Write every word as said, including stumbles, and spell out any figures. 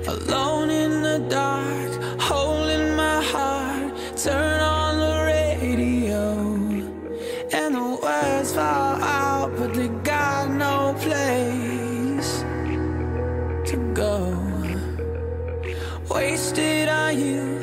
alone in the dark, holding my heart. Turn on the radio and the words fall out, but they got no place to go. Wasted on you,